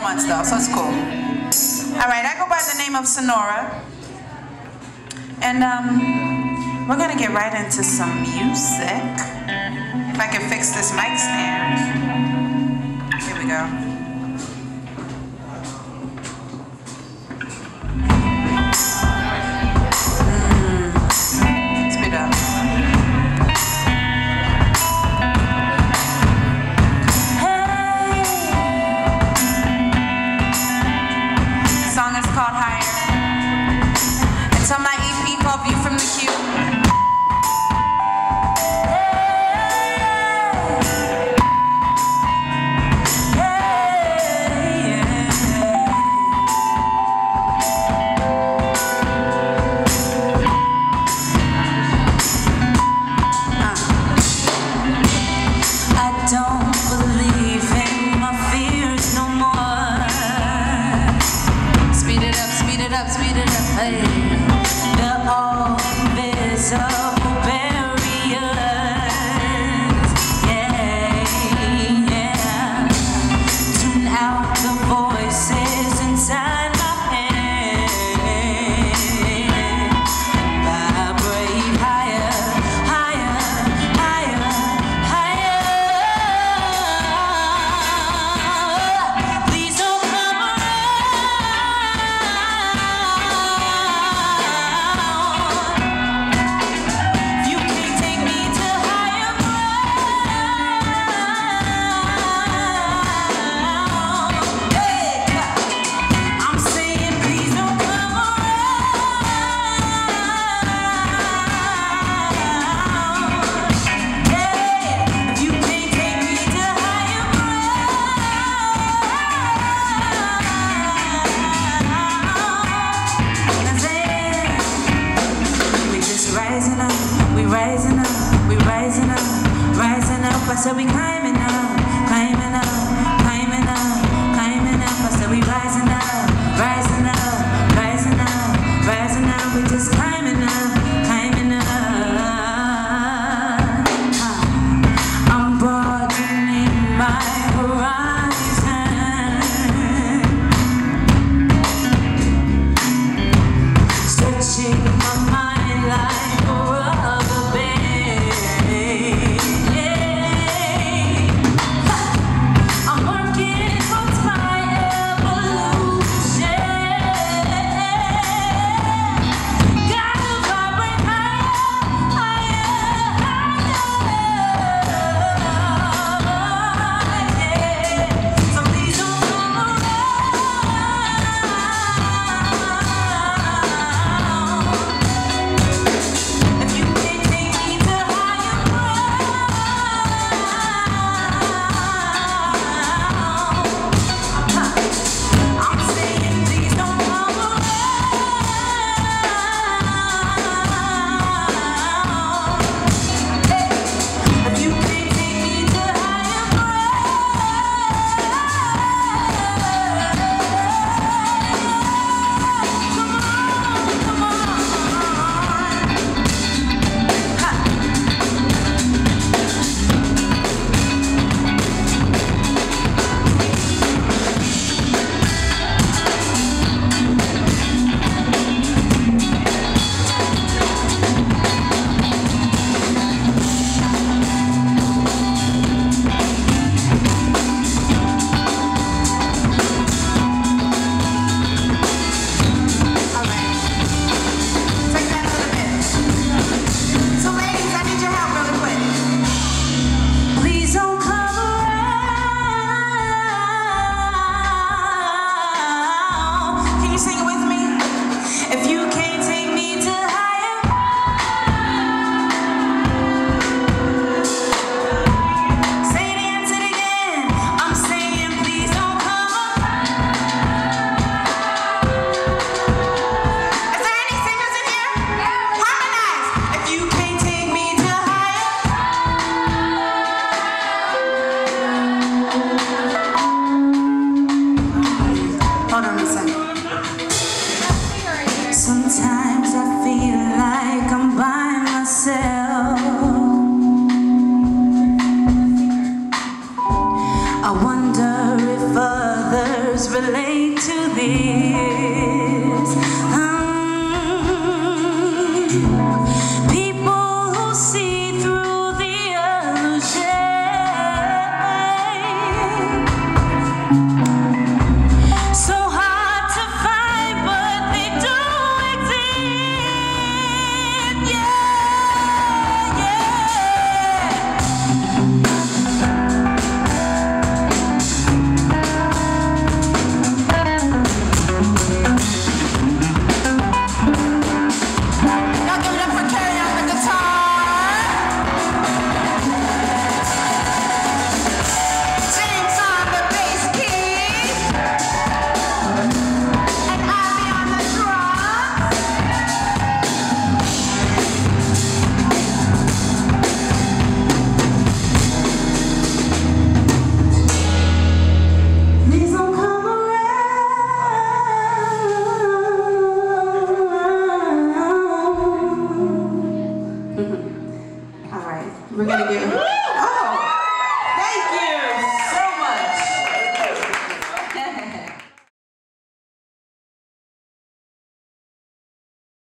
once though, so it's cool. Alright, I go by the name of Sanura. And we're gonna get right into some music. If I can fix this mic stand. Here we go. Speed up. The song is called Higher. It's on my EP called View from the Cube. Speed it up, hey. They're all visible barriers. Yeah, yeah. Tune out the voices inside my head. Vibrate higher, higher, higher, higher. Please don't come around. others relate to this. People who see through the illusion. So hard to find, but they do exist. Yeah, y'all give it up for Carrie on the guitar. James on the bass keys. And Abby on the drums. Please don't come around. All right, we're gonna get.